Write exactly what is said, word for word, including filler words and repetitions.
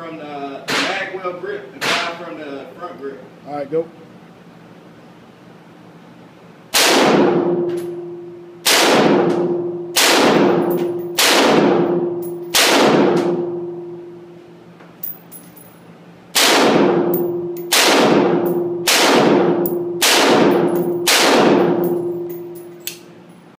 from the Magwell grip and five from the front grip. All right, go.